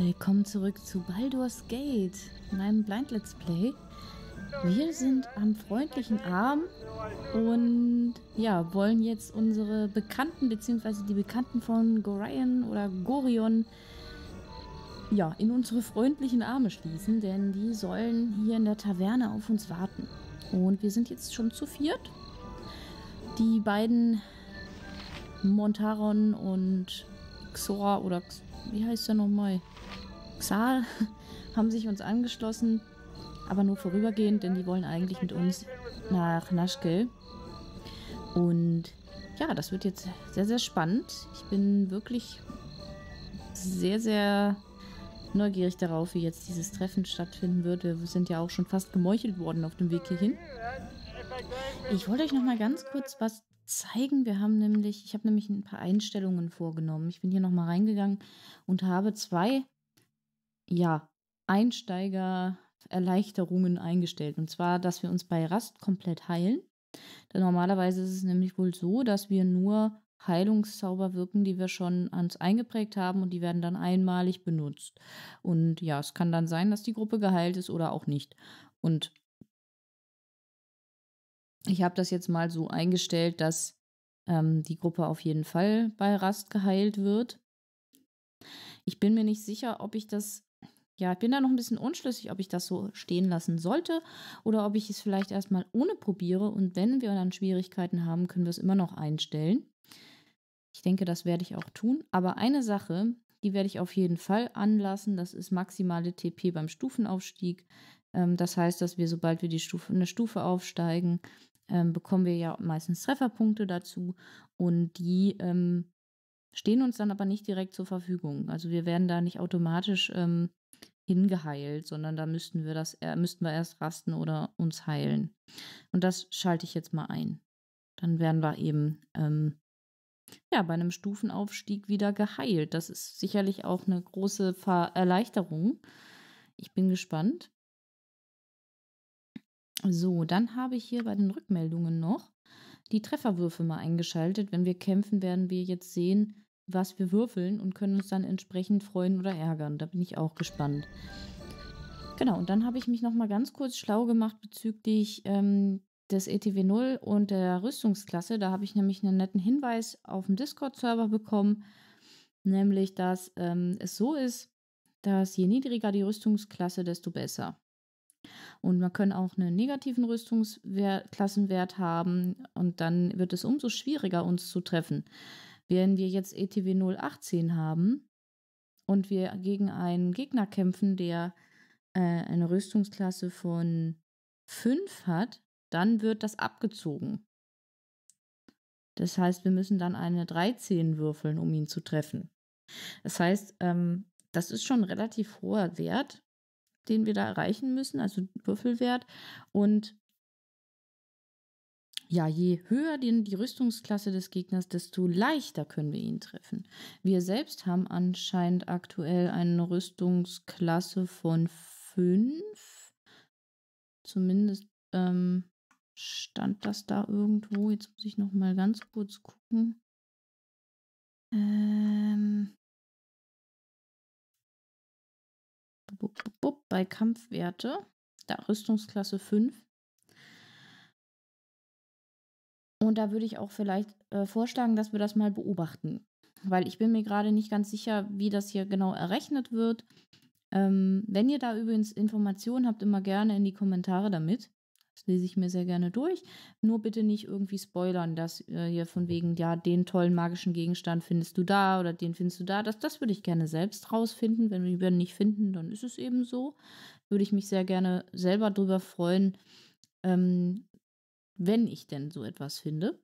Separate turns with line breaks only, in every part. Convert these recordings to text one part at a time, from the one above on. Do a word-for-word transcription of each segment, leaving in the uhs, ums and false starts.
Willkommen zurück zu Baldur's Gate, in einem Blind Let's Play. Wir sind am freundlichen Arm und ja, wollen jetzt unsere Bekannten bzw. die Bekannten von Gorion oder Gorion ja, in unsere freundlichen Arme schließen, denn die sollen hier in der Taverne auf uns warten. Und wir sind jetzt schon zu viert. Die beiden Montaron und Xora oder X wie heißt der nochmal? Xal haben sich uns angeschlossen, aber nur vorübergehend, denn die wollen eigentlich mit uns nach Nashkel. Und ja, das wird jetzt sehr, sehr spannend. Ich bin wirklich sehr, sehr neugierig darauf, wie jetzt dieses Treffen stattfinden wird. Wir sind ja auch schon fast gemeuchelt worden auf dem Weg hierhin. Ich wollte euch noch mal ganz kurz was zeigen. Wir haben nämlich, ich habe nämlich ein paar Einstellungen vorgenommen. Ich bin hier noch mal reingegangen und habe zwei, ja, Einsteiger-Erleichterungen eingestellt. Und zwar, dass wir uns bei Rast komplett heilen. Denn normalerweise ist es nämlich wohl so, dass wir nur Heilungszauber wirken, die wir schon ans eingeprägt haben und die werden dann einmalig benutzt. Und ja, es kann dann sein, dass die Gruppe geheilt ist oder auch nicht. Und ich habe das jetzt mal so eingestellt, dass ähm, die Gruppe auf jeden Fall bei Rast geheilt wird. Ich bin mir nicht sicher, ob ich das, ja, ich bin da noch ein bisschen unschlüssig, ob ich das so stehen lassen sollte oder ob ich es vielleicht erstmal ohne probiere und wenn wir dann Schwierigkeiten haben, können wir es immer noch einstellen. Ich denke, das werde ich auch tun. Aber eine Sache, die werde ich auf jeden Fall anlassen, das ist maximale T P beim Stufenaufstieg. Ähm, das heißt, dass wir, sobald wir die Stufe, eine Stufe aufsteigen, ähm, bekommen wir ja meistens Trefferpunkte dazu und die ähm, stehen uns dann aber nicht direkt zur Verfügung. Also wir werden da nicht automatisch ähm, hingeheilt, sondern da müssten wir das, äh, müssten wir erst rasten oder uns heilen. Und das schalte ich jetzt mal ein. Dann werden wir eben ähm, ja, bei einem Stufenaufstieg wieder geheilt. Das ist sicherlich auch eine große Ver Erleichterung. Ich bin gespannt. So, dann habe ich hier bei den Rückmeldungen noch die Trefferwürfe mal eingeschaltet. Wenn wir kämpfen, werden wir jetzt sehen, was wir würfeln und können uns dann entsprechend freuen oder ärgern. Da bin ich auch gespannt. Genau, und dann habe ich mich noch mal ganz kurz schlau gemacht bezüglich ähm, des E T W null und der Rüstungsklasse. Da habe ich nämlich einen netten Hinweis auf dem Discord-Server bekommen, nämlich, dass ähm, es so ist, dass je niedriger die Rüstungsklasse, desto besser. Und man kann auch einen negativen Rüstungsklassenwert haben und dann wird es umso schwieriger, uns zu treffen. Wenn wir jetzt E T W null achtzehn haben und wir gegen einen Gegner kämpfen, der äh, eine Rüstungsklasse von fünf hat, dann wird das abgezogen. Das heißt, wir müssen dann eine dreizehn würfeln, um ihn zu treffen. Das heißt, ähm, das ist schon ein relativ hoher Wert, den wir da erreichen müssen, also Würfelwert. Und ja, je höher die, die Rüstungsklasse des Gegners, desto leichter können wir ihn treffen. Wir selbst haben anscheinend aktuell eine Rüstungsklasse von fünf. Zumindest ähm, stand das da irgendwo. Jetzt muss ich noch mal ganz kurz gucken. Ähm, bup, bup, bup, bei Kampfwerte, da Rüstungsklasse fünf. Und da würde ich auch vielleicht äh, vorschlagen, dass wir das mal beobachten. Weil ich bin mir gerade nicht ganz sicher, wie das hier genau errechnet wird. Ähm, wenn ihr da übrigens Informationen habt, immer gerne in die Kommentare damit. Das lese ich mir sehr gerne durch. Nur bitte nicht irgendwie spoilern, dass äh, hier von wegen, ja, den tollen magischen Gegenstand findest du da oder den findest du da. Das, das würde ich gerne selbst rausfinden. Wenn wir ihn nicht finden, dann ist es eben so. Würde ich mich sehr gerne selber drüber freuen, ähm, wenn ich denn so etwas finde.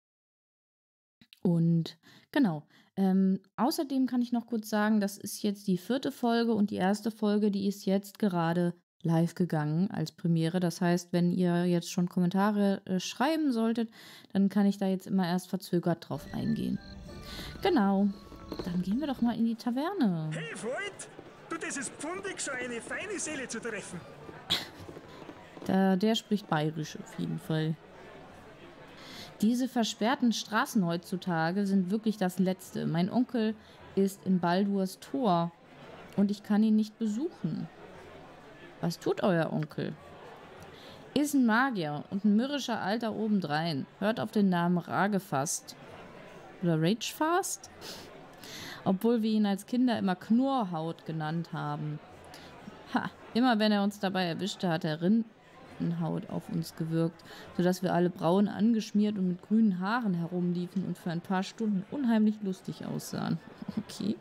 Und genau. Ähm, außerdem kann ich noch kurz sagen, das ist jetzt die vierte Folge und die erste Folge, die ist jetzt gerade live gegangen als Premiere. Das heißt, wenn ihr jetzt schon Kommentare äh, schreiben solltet, dann kann ich da jetzt immer erst verzögert drauf eingehen. Genau. Dann gehen wir doch mal in die Taverne.
Hey Freund, du, das ist pfundig, so eine feine Seele zu treffen.
Da, der spricht bayerisch auf jeden Fall. Diese versperrten Straßen heutzutage sind wirklich das Letzte. Mein Onkel ist in Baldurs Tor Und ich kann ihn nicht besuchen. Was tut euer Onkel? Ist ein Magier und ein mürrischer Alter obendrein. Hört auf den Namen Ragefast. Oder Ragefast? Obwohl wir ihn als Kinder immer Knurrhaut genannt haben. Ha, immer wenn er uns dabei erwischte, hat er Rindenhaut auf uns gewirkt, sodass wir alle braun angeschmiert und mit grünen Haaren herumliefen und für ein paar Stunden unheimlich lustig aussahen. Okay.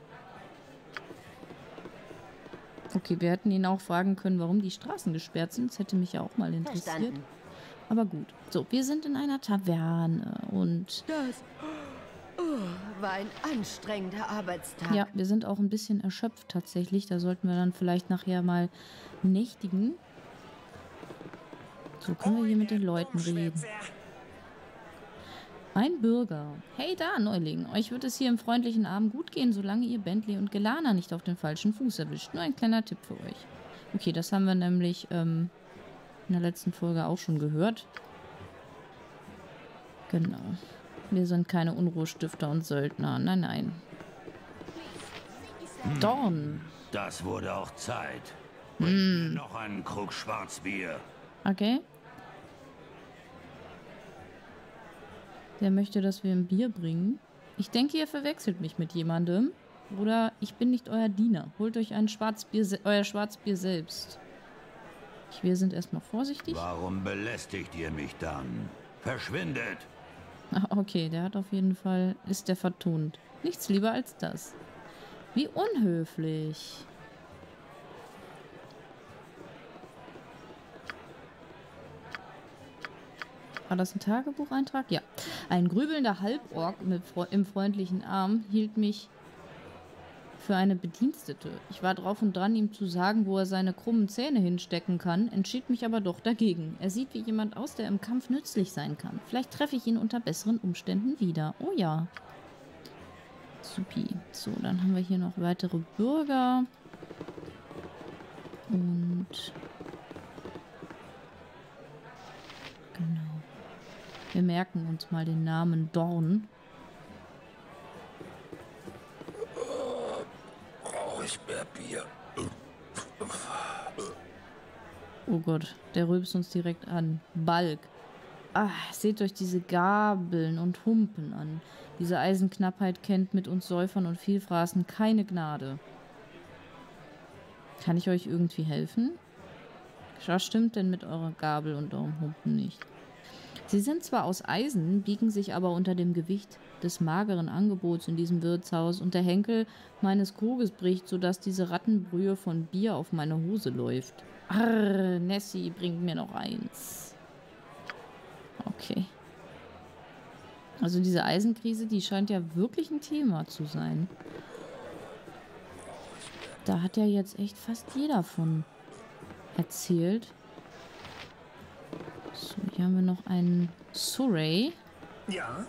Okay, wir hätten ihn auch fragen können, warum die Straßen gesperrt sind. Das hätte mich ja auch mal interessiert.
Verstanden.
Aber gut. So, wir sind in einer Taverne und...
Das oh, war ein anstrengender Arbeitstag.
Ja, wir sind auch ein bisschen erschöpft tatsächlich. Da sollten wir dann vielleicht nachher mal nächtigen. So können wir hier mit den Leuten reden. Ein Bürger. Hey da, Neuling. Euch wird es hier im freundlichen Abend gut gehen, solange ihr Bentley und Gelana nicht auf den falschen Fuß erwischt. Nur ein kleiner Tipp für euch. Okay, das haben wir nämlich ähm, in der letzten Folge auch schon gehört. Genau. Wir sind keine Unruhestifter und Söldner. Nein, nein.
Hm.
Dorn.
Das wurde auch Zeit. Bring mir noch einen Krug Schwarzbier.
Okay. Der möchte, dass wir ein Bier bringen. Ich denke, ihr verwechselt mich mit jemandem. Oder ich bin nicht euer Diener. Holt euch ein Schwarzbier, euer Schwarzbier selbst. Wir sind erstmal vorsichtig.
Warum belästigt ihr mich dann? Verschwindet!
Ah, okay, der hat auf jeden Fall... Ist der vertont. Nichts lieber als das. Wie unhöflich. War das ein Tagebucheintrag? Ja. Ein grübelnder Halborg mit Fre im freundlichen Arm hielt mich für eine Bedienstete. Ich war drauf und dran, ihm zu sagen, wo er seine krummen Zähne hinstecken kann, entschied mich aber doch dagegen. Er sieht wie jemand aus, der im Kampf nützlich sein kann. Vielleicht treffe ich ihn unter besseren Umständen wieder. Oh ja. Supi. So, dann haben wir hier noch weitere Bürger. Und... Genau. Wir merken uns mal den Namen Dorn.
Brauche ich mehr Bier?
Oh Gott, der rülpst uns direkt an. Balk. Ah, seht euch diese Gabeln und Humpen an. Diese Eisenknappheit kennt mit uns Säufern und Vielfraßen keine Gnade. Kann ich euch irgendwie helfen? Was stimmt denn mit eurer Gabel und eurem Humpen nicht? Sie sind zwar aus Eisen, biegen sich aber unter dem Gewicht des mageren Angebots in diesem Wirtshaus und der Henkel meines Kruges bricht, sodass diese Rattenbrühe von Bier auf meine Hose läuft. Arr, Nessie, bringt mir noch eins. Okay. Also diese Eisenkrise, die scheint ja wirklich ein Thema zu sein. Da hat ja jetzt echt fast jeder von erzählt. So, hier haben wir noch einen Surrey.
Ja?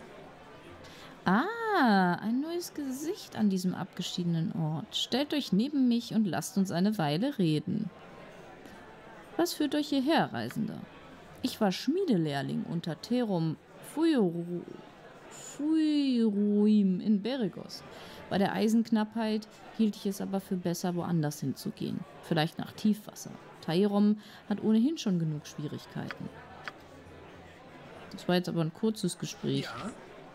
Ah, ein neues Gesicht an diesem abgeschiedenen Ort. Stellt euch neben mich und lasst uns eine Weile reden. Was führt euch hierher, Reisender? Ich war Schmiedelehrling unter Terum Fuiru- Fuiruim in Berigos. Bei der Eisenknappheit hielt ich es aber für besser, woanders hinzugehen. Vielleicht nach Tiefwasser. Tairom hat ohnehin schon genug Schwierigkeiten. Das war jetzt aber ein kurzes Gespräch.
Ja?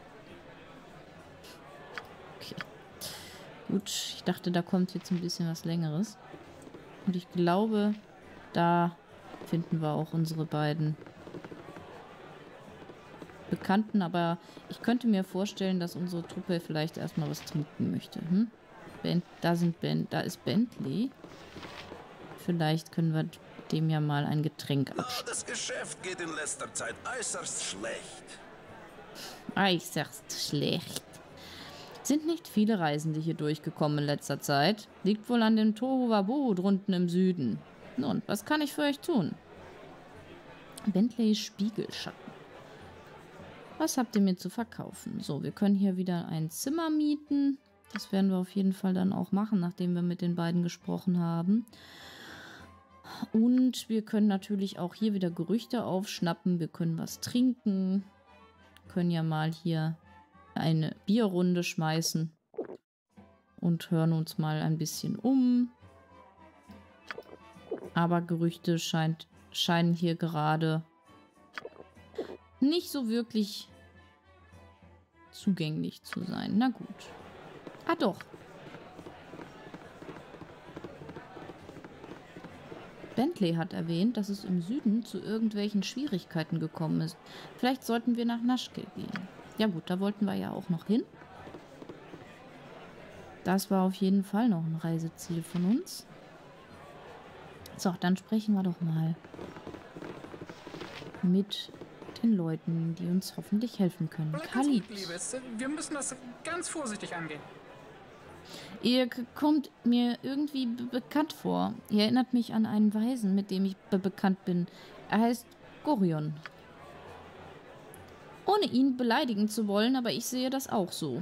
Okay. Gut, ich dachte, da kommt jetzt ein bisschen was Längeres. Und ich glaube, da finden wir auch unsere beiden Bekannten. Aber ich könnte mir vorstellen, dass unsere Truppe vielleicht erstmal was trinken möchte. Hm? Ben, da, sind ben, da ist Bentley. Vielleicht können wir dem ja mal ein Getränk abstellen.
Das Geschäft geht in letzter Zeit äußerst schlecht.
Äußerst schlecht. Sind nicht viele Reisende hier durchgekommen in letzter Zeit. Liegt wohl an dem Tohuwabohu drunten im Süden. Nun, was kann ich für euch tun? Bentleys Spiegelschatten. Was habt ihr mir zu verkaufen? So, wir können hier wieder ein Zimmer mieten. Das werden wir auf jeden Fall dann auch machen, nachdem wir mit den beiden gesprochen haben. Und wir können natürlich auch hier wieder Gerüchte aufschnappen. Wir können was trinken. Können ja mal hier eine Bierrunde schmeißen. und hören uns mal ein bisschen um. Aber Gerüchte scheint, scheinen hier gerade nicht so wirklich zugänglich zu sein. Na gut. Ah doch. Bentley hat erwähnt, dass es im Süden zu irgendwelchen Schwierigkeiten gekommen ist. Vielleicht sollten wir nach Naschkel gehen. Ja gut, da wollten wir ja auch noch hin. Das war auf jeden Fall noch ein Reiseziel von uns. So, dann sprechen wir doch mal mit den Leuten, die uns hoffentlich helfen können. Khalid.
Liebes, wir müssen das ganz vorsichtig angehen.
Ihr kommt mir irgendwie be bekannt vor. Ihr erinnert mich an einen Weisen, mit dem ich be bekannt bin. Er heißt Gorion. Ohne ihn beleidigen zu wollen, aber ich sehe das auch so.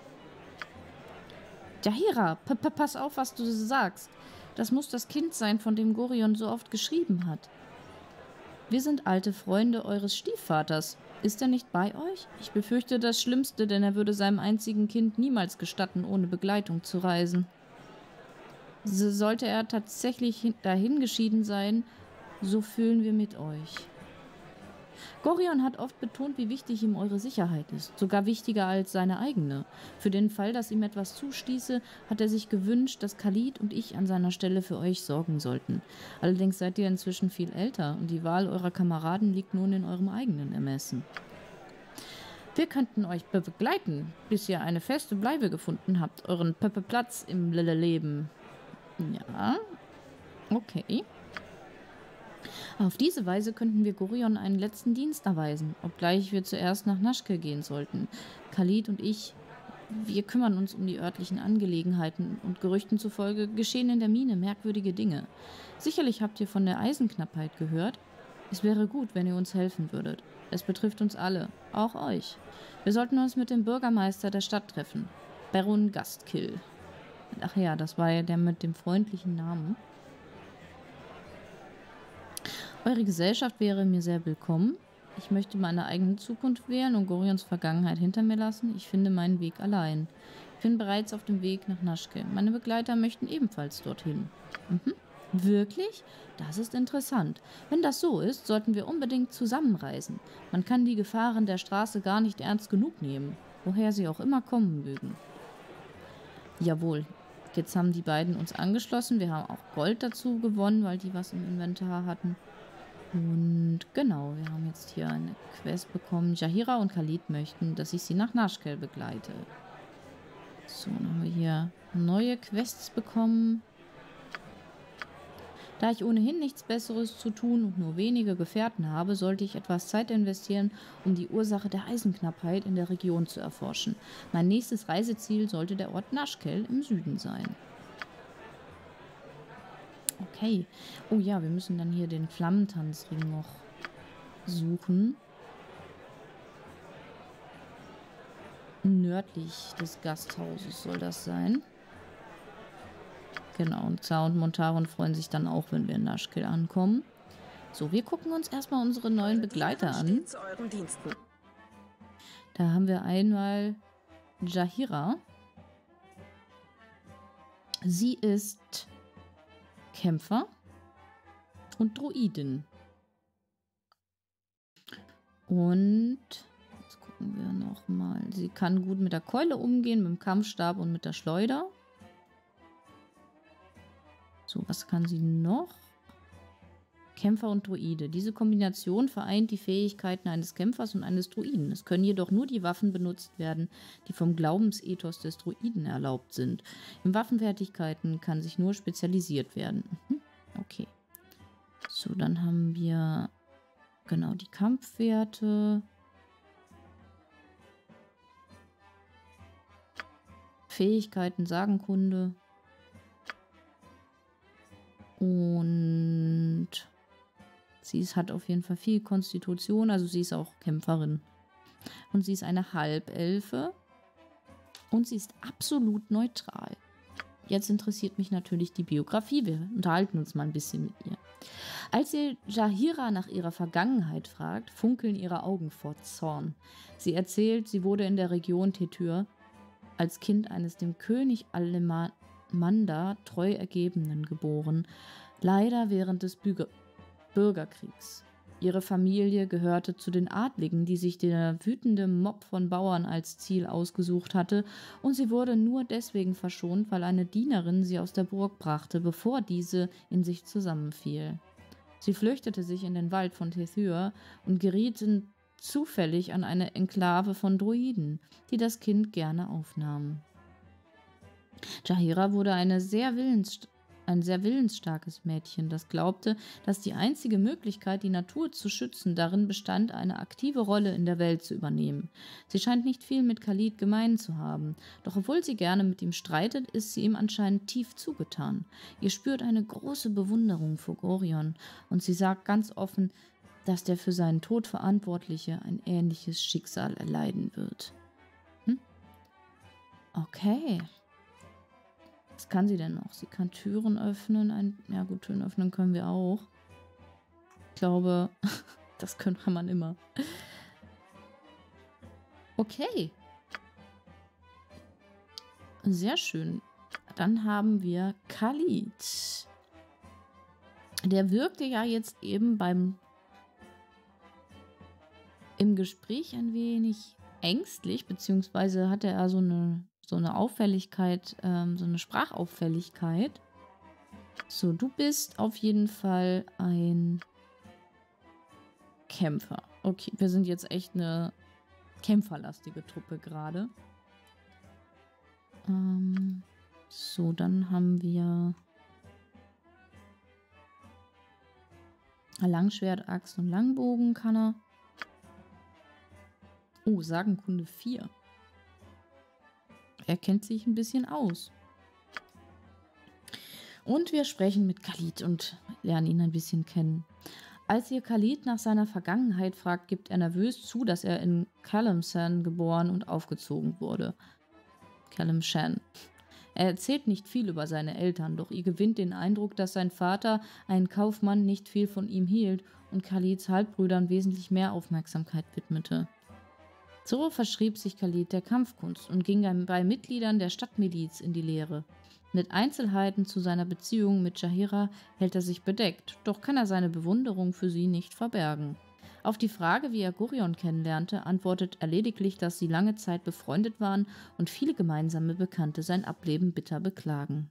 Jaheira, p -p pass auf, was du sagst. Das muss das Kind sein, von dem Gorion so oft geschrieben hat. Wir sind alte Freunde eures Stiefvaters. Ist er nicht bei euch? Ich befürchte das Schlimmste, denn er würde seinem einzigen Kind niemals gestatten, ohne Begleitung zu reisen. So sollte er tatsächlich dahin geschieden sein, so fühlen wir mit euch. Gorion hat oft betont, wie wichtig ihm eure Sicherheit ist, sogar wichtiger als seine eigene. Für den Fall, dass ihm etwas zustieße, hat er sich gewünscht, dass Khalid und ich an seiner Stelle für euch sorgen sollten. Allerdings seid ihr inzwischen viel älter und die Wahl eurer Kameraden liegt nun in eurem eigenen Ermessen. Wir könnten euch be begleiten, bis ihr eine feste Bleibe gefunden habt, euren P -P Platz im L Leben. Ja, okay. Auf diese Weise könnten wir Gorion einen letzten Dienst erweisen, obgleich wir zuerst nach Naschkel gehen sollten. Khalid und ich, wir kümmern uns um die örtlichen Angelegenheiten und Gerüchten zufolge geschehen in der Mine merkwürdige Dinge. Sicherlich habt ihr von der Eisenknappheit gehört. Es wäre gut, wenn ihr uns helfen würdet. Es betrifft uns alle, auch euch. Wir sollten uns mit dem Bürgermeister der Stadt treffen, Baron Gastkill. Ach ja, das war ja der mit dem freundlichen Namen. Eure Gesellschaft wäre mir sehr willkommen. Ich möchte meine eigene Zukunft wählen und Gorions Vergangenheit hinter mir lassen. Ich finde meinen Weg allein. Ich bin bereits auf dem Weg nach Naschkel. Meine Begleiter möchten ebenfalls dorthin. Mhm. Wirklich? Das ist interessant. Wenn das so ist, sollten wir unbedingt zusammenreisen. Man kann die Gefahren der Straße gar nicht ernst genug nehmen, woher sie auch immer kommen mögen. Jawohl. Jetzt haben die beiden uns angeschlossen. Wir haben auch Gold dazu gewonnen, weil die was im Inventar hatten. Und genau, wir haben jetzt hier eine Quest bekommen. Jaheira und Khalid möchten, dass ich sie nach Naschkel begleite. So, dann haben wir hier neue Quests bekommen. Da ich ohnehin nichts Besseres zu tun und nur wenige Gefährten habe, sollte ich etwas Zeit investieren, um die Ursache der Eisenknappheit in der Region zu erforschen. Mein nächstes Reiseziel sollte der Ort Naschkel im Süden sein. Okay. Oh ja, wir müssen dann hier den Flammentanzring noch suchen. Nördlich des Gasthauses soll das sein. Genau, und Zar und Montaron freuen sich dann auch, wenn wir in Naschkel ankommen. So, wir gucken uns erstmal unsere neuen Begleiter an. Da haben wir einmal Jaheira. Sie ist Kämpfer und Druidin. Und jetzt gucken wir nochmal. Sie kann gut mit der Keule umgehen, mit dem Kampfstab und mit der Schleuder. So, was kann sie noch? Kämpfer und Druide. Diese Kombination vereint die Fähigkeiten eines Kämpfers und eines Druiden. Es können jedoch nur die Waffen benutzt werden, die vom Glaubensethos des Druiden erlaubt sind. In Waffenfertigkeiten kann sich nur spezialisiert werden. Mhm. Okay. So, dann haben wir genau die Kampfwerte. Fähigkeiten, Sagenkunde. Und sie ist, hat auf jeden Fall viel Konstitution, also sie ist auch Kämpferin. Und sie ist eine Halbelfe. Und sie ist absolut neutral. Jetzt interessiert mich natürlich die Biografie. Wir unterhalten uns mal ein bisschen mit ihr. Als ihr Jaheira nach ihrer Vergangenheit fragt, funkeln ihre Augen vor Zorn. Sie erzählt, sie wurde in der Region Tetyr als Kind eines dem König Alemanda treu Ergebenen geboren, leider während des Bürger Bürgerkriegs. Ihre Familie gehörte zu den Adligen, die sich der wütende Mob von Bauern als Ziel ausgesucht hatte, und sie wurde nur deswegen verschont, weil eine Dienerin sie aus der Burg brachte, bevor diese in sich zusammenfiel. Sie flüchtete sich in den Wald von Tethyr und gerieten zufällig an eine Enklave von Druiden, die das Kind gerne aufnahmen. Jaheira wurde eine sehr willens, ein sehr willensstarkes Mädchen, das glaubte, dass die einzige Möglichkeit, die Natur zu schützen, darin bestand, eine aktive Rolle in der Welt zu übernehmen. Sie scheint nicht viel mit Khalid gemein zu haben, doch obwohl sie gerne mit ihm streitet, ist sie ihm anscheinend tief zugetan. Ihr spürt eine große Bewunderung vor Gorion und sie sagt ganz offen, dass der für seinen Tod Verantwortliche ein ähnliches Schicksal erleiden wird. Hm? Okay. Was kann sie denn noch? Sie kann Türen öffnen. Ein, ja gut, Türen öffnen können wir auch. Ich glaube, das kann man immer. Okay. Sehr schön. Dann haben wir Khalid. Der wirkte ja jetzt eben beim im Gespräch ein wenig ängstlich, beziehungsweise hatte er so eine so eine Auffälligkeit, ähm, so eine Sprachauffälligkeit. So, du bist auf jeden Fall ein Kämpfer. Okay, wir sind jetzt echt eine kämpferlastige Truppe gerade. Ähm, so, dann haben wir Langschwert, Axt und Langbogen kann er. Oh, Sagenkunde vier. Er kennt sich ein bisschen aus. Und wir sprechen mit Khalid und lernen ihn ein bisschen kennen. Als ihr Khalid nach seiner Vergangenheit fragt, gibt er nervös zu, dass er in Calimshan geboren und aufgezogen wurde. Calimshan. Er erzählt nicht viel über seine Eltern, doch ihr gewinnt den Eindruck, dass sein Vater, ein Kaufmann, nicht viel von ihm hielt und Khalids Halbbrüdern wesentlich mehr Aufmerksamkeit widmete. So verschrieb sich Khalid der Kampfkunst und ging bei Mitgliedern der Stadtmiliz in die Lehre. Mit Einzelheiten zu seiner Beziehung mit Jaheira hält er sich bedeckt, doch kann er seine Bewunderung für sie nicht verbergen. Auf die Frage, wie er Gorion kennenlernte, antwortet er lediglich, dass sie lange Zeit befreundet waren und viele gemeinsame Bekannte sein Ableben bitter beklagen.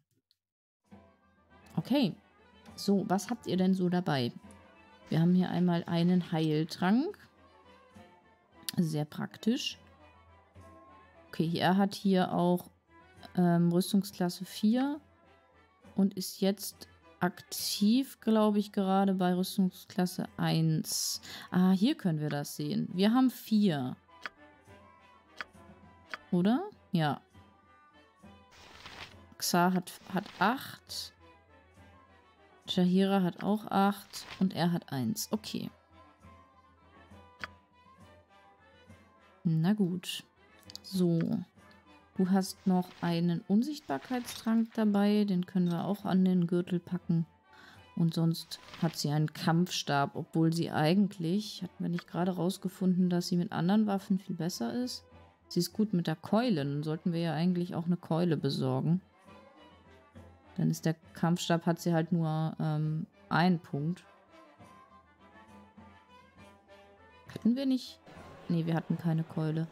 Okay, so, was habt ihr denn so dabei? Wir haben hier einmal einen Heiltrank. Sehr praktisch. Okay, er hat hier auch ähm, Rüstungsklasse vier und ist jetzt aktiv, glaube ich, gerade bei Rüstungsklasse eins. Ah, hier können wir das sehen. Wir haben vier. Oder? Ja. Xar hat, hat acht. Jaheira hat auch acht. Und er hat eins. Okay. Na gut. So. Du hast noch einen Unsichtbarkeitstrank dabei. Den können wir auch an den Gürtel packen. Und sonst hat sie einen Kampfstab, obwohl sie eigentlich, hatten wir nicht gerade rausgefunden, dass sie mit anderen Waffen viel besser ist. Sie ist gut mit der Keule. Dann sollten wir ja eigentlich auch eine Keule besorgen. Dann ist der Kampfstab, hat sie halt nur ähm, einen Punkt. Hatten wir nicht... Nee, wir hatten keine Keule.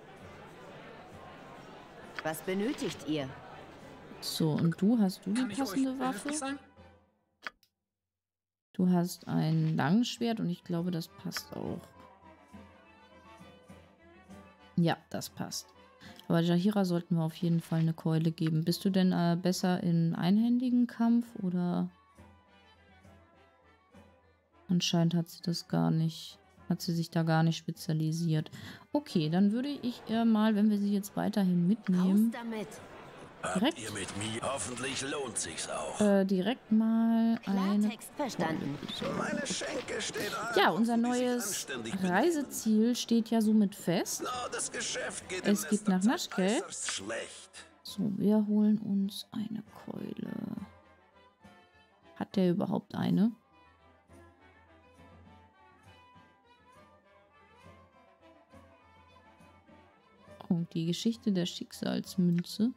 Was benötigt ihr?
So, und du, hast du die
Kann ich euch
passende Waffe?
behilflich sein?
Du hast ein Langschwert und ich glaube, das passt auch. Ja, das passt. Aber Jaheira sollten wir auf jeden Fall eine Keule geben. Bist du denn äh, besser in einhändigen Kampf oder? Anscheinend hat sie das gar nicht, hat sie sich da gar nicht spezialisiert. Okay, dann würde ich eher mal, wenn wir sie jetzt weiterhin mitnehmen,
Raus damit.
direkt,
Habt ihr mit mir? Hoffentlich lohnt sich's auch.
äh, direkt mal eine...
Klartext verstanden.
Meine Schenke steht an.
Ja, unser
Hoffen, die sich
neues
anständig benehmen.
Reiseziel steht ja somit fest.
Na, das Geschäft geht
Es
in
geht
letzter
nach
Zeit
Naschkel.
äußerst schlecht.
So, wir holen uns eine Keule. Hat der überhaupt eine? die Geschichte der Schicksalsmünze.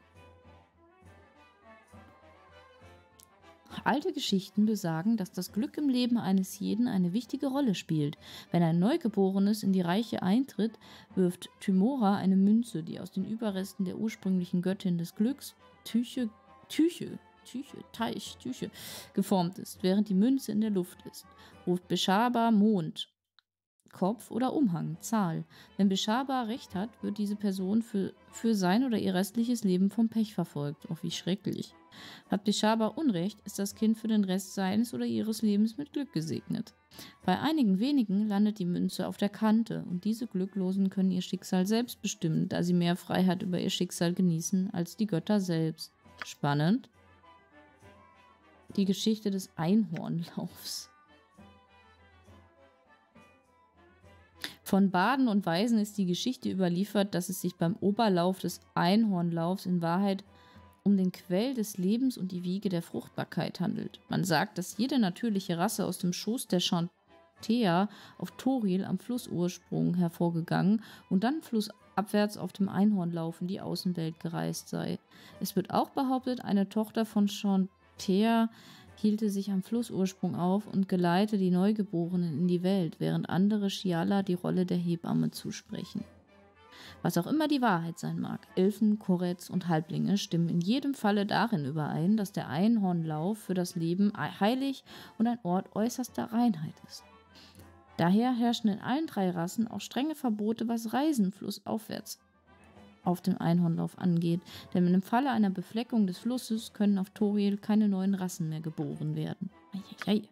Alte Geschichten besagen, dass das Glück im Leben eines jeden eine wichtige Rolle spielt. Wenn ein Neugeborenes in die Reiche eintritt, wirft Tymora eine Münze, die aus den Überresten der ursprünglichen Göttin des Glücks, Tyche, Tyche, Tyche, Teich, Tyche, geformt ist, während die Münze in der Luft ist. Ruft Beshaba Mond, Kopf oder Umhang, Zahl. Wenn Beshaba recht hat, wird diese Person für, für sein oder ihr restliches Leben vom Pech verfolgt. Oh, wie schrecklich. Hat Beshaba Unrecht, ist das Kind für den Rest seines oder ihres Lebens mit Glück gesegnet. Bei einigen wenigen landet die Münze auf der Kante und diese Glücklosen können ihr Schicksal selbst bestimmen, da sie mehr Freiheit über ihr Schicksal genießen als die Götter selbst. Spannend. Die Geschichte des Einhornlaufs. Von Baden und Weisen ist die Geschichte überliefert, dass es sich beim Oberlauf des Einhornlaufs in Wahrheit um den Quell des Lebens und die Wiege der Fruchtbarkeit handelt. Man sagt, dass jede natürliche Rasse aus dem Schoß der Chantea auf Toril am Flussursprung hervorgegangen und dann flussabwärts auf dem Einhornlauf in die Außenwelt gereist sei. Es wird auch behauptet, eine Tochter von Chantea hielte sich am Flussursprung auf und geleite die Neugeborenen in die Welt, während andere Shiala die Rolle der Hebamme zusprechen. Was auch immer die Wahrheit sein mag, Elfen, Korets und Halblinge stimmen in jedem Falle darin überein, dass der Einhornlauf für das Leben heilig und ein Ort äußerster Reinheit ist. Daher herrschen in allen drei Rassen auch strenge Verbote, was Reisen flussaufwärts auf dem Einhornlauf angeht, denn im Falle einer Befleckung des Flusses können auf Toriel keine neuen Rassen mehr geboren werden. Eieiei.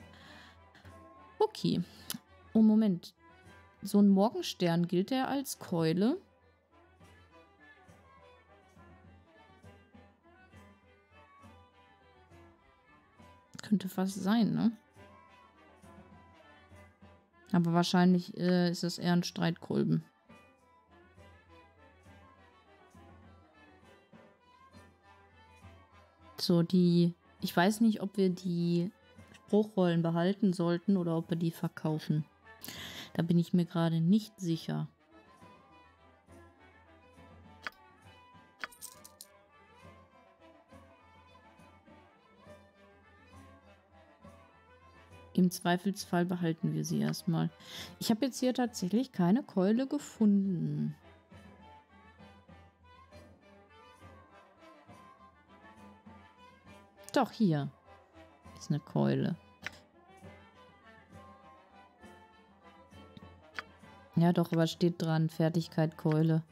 Okay. Oh, Moment. So ein Morgenstern, gilt der als Keule? Könnte fast sein, ne? Aber wahrscheinlich äh, ist das eher ein Streitkolben. So, die... Ich weiß nicht, ob wir die Spruchrollen behalten sollten oder ob wir die verkaufen. Da bin ich mir gerade nicht sicher. Im Zweifelsfall behalten wir sie erstmal. Ich habe jetzt hier tatsächlich keine Keule gefunden. Doch, hier ist eine Keule. Ja, doch, aber steht dran, Fertigkeit Keule.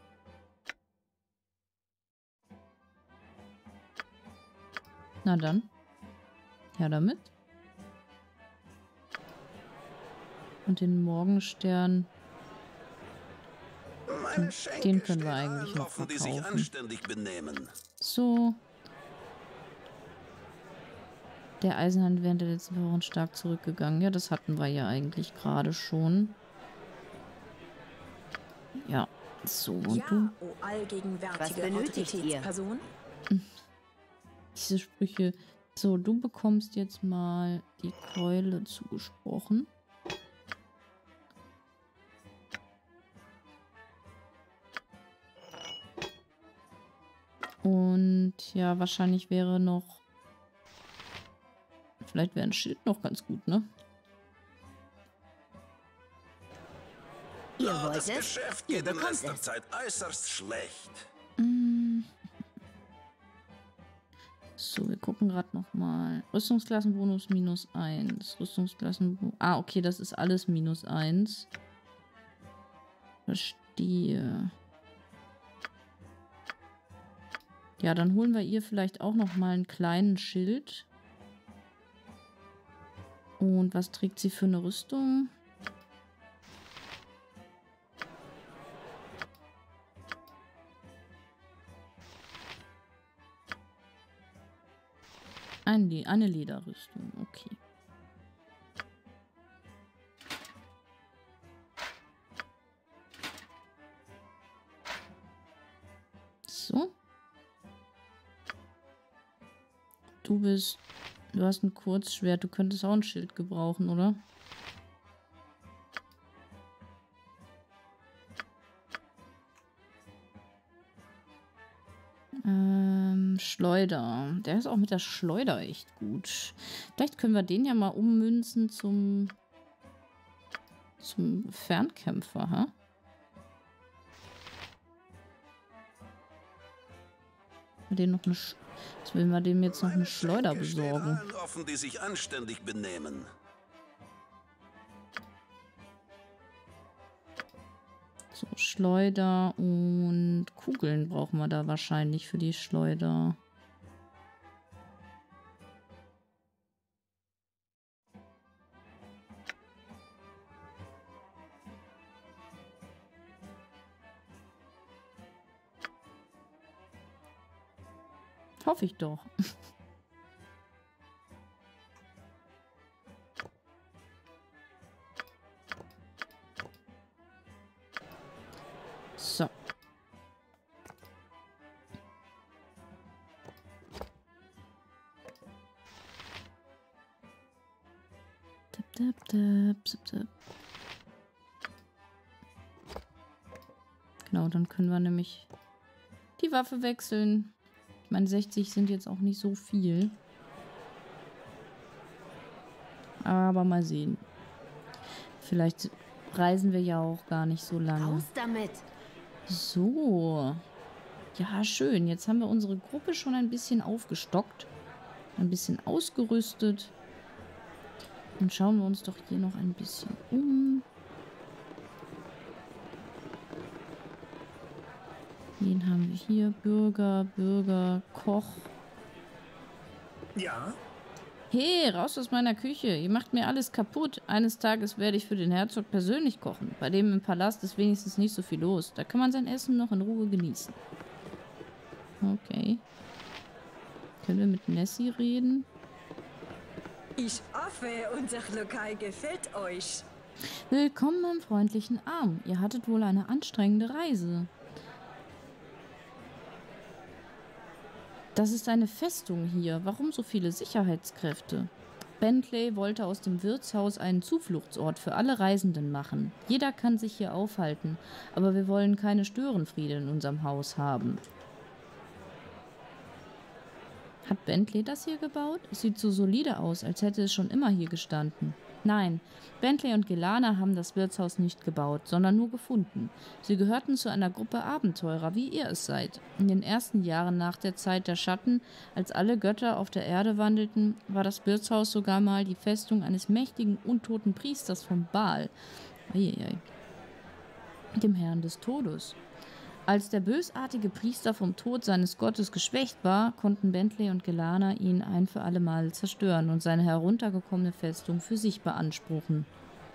Na dann. Ja, damit. Und den Morgenstern,
Meine
den
Schenkel
können wir
stehen
eigentlich
allen
noch
offen, die sich
verkaufen.
anständig benehmen.
So. Der Eisenhandel während der letzten Wochen stark zurückgegangen. Ja, das hatten wir ja eigentlich gerade schon. Ja, so und
Ja,
du.
o allgegenwärtige
Was benötigt ihr?
Autoritätsperson.
Diese Sprüche. So, du bekommst jetzt mal die Keule zugesprochen. Und ja, wahrscheinlich wäre noch... Vielleicht wäre ein Schild noch ganz gut, ne?
Ihr
Ja,
wollt
das
es?
Geschäft
Ihr
geht in
bekommt
letzter
es.
Zeit äußerst schlecht.
Mm. So, wir gucken gerade nochmal. Rüstungsklassenbonus minus eins. Rüstungsklassenbonus... Ah, okay, das ist alles minus eins. Verstehe. Ja, dann holen wir ihr vielleicht auch nochmal einen kleinen Schild. Und was trägt sie für eine Rüstung? Ein Le eine Lederrüstung, okay. So. Du bist... Du hast ein Kurzschwert. Du könntest auch ein Schild gebrauchen, oder? Ähm, Schleuder. Der ist auch mit der Schleuder echt gut. Vielleicht können wir den ja mal ummünzen zum, zum Fernkämpfer, ha? Den noch eine Sch Jetzt will wir dem jetzt noch eine Schleuder besorgen.
Offen, die sich anständig benehmen.
So, Schleuder und Kugeln brauchen wir da wahrscheinlich für die Schleuder. Hoffe ich doch. So. Tipp, tipp, tipp, tipp, tipp. Genau, dann können wir nämlich die Waffe wechseln. Ich meine, sechzig sind jetzt auch nicht so viel. Aber mal sehen. Vielleicht reisen wir ja auch gar nicht so lange.
Raus damit!
So. Ja, schön. Jetzt haben wir unsere Gruppe schon ein bisschen aufgestockt. Ein bisschen ausgerüstet. Dann schauen wir uns doch hier noch ein bisschen um. Wen haben wir hier? Bürger, Bürger, Koch.
Ja?
Hey, raus aus meiner Küche. Ihr macht mir alles kaputt. Eines Tages werde ich für den Herzog persönlich kochen. Bei dem im Palast ist wenigstens nicht so viel los. Da kann man sein Essen noch in Ruhe genießen. Okay. Können wir mit Nessie reden?
Ich hoffe, unser Lokal gefällt euch.
Willkommen im freundlichen Arm. Ihr hattet wohl eine anstrengende Reise. Das ist eine Festung hier. Warum so viele Sicherheitskräfte? Bentley wollte aus dem Wirtshaus einen Zufluchtsort für alle Reisenden machen. Jeder kann sich hier aufhalten, aber wir wollen keine Störenfriede in unserem Haus haben. Hat Bentley das hier gebaut? Es sieht so solide aus, als hätte es schon immer hier gestanden. Nein, Bentley und Gelana haben das Wirtshaus nicht gebaut, sondern nur gefunden. Sie gehörten zu einer Gruppe Abenteurer, wie ihr es seid. In den ersten Jahren nach der Zeit der Schatten, als alle Götter auf der Erde wandelten, war das Wirtshaus sogar mal die Festung eines mächtigen, untoten Priesters von Baal, Eieiei. Dem Herrn des Todes. Als der bösartige Priester vom Tod seines Gottes geschwächt war, konnten Bentley und Gelana ihn ein für alle Mal zerstören und seine heruntergekommene Festung für sich beanspruchen.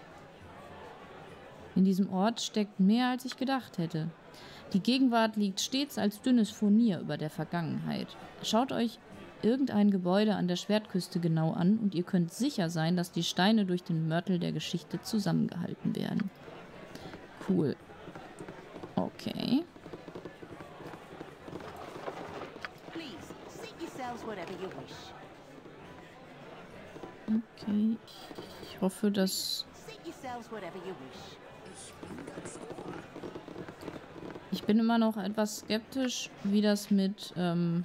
In diesem Ort steckt mehr, als ich gedacht hätte. Die Gegenwart liegt stets als dünnes Furnier über der Vergangenheit. Schaut euch irgendein Gebäude an der Schwertküste genau an und ihr könnt sicher sein, dass die Steine durch den Mörtel der Geschichte zusammengehalten werden. Cool. Okay. Okay, ich hoffe, dass... Ich bin immer noch etwas skeptisch, wie das mit, ähm...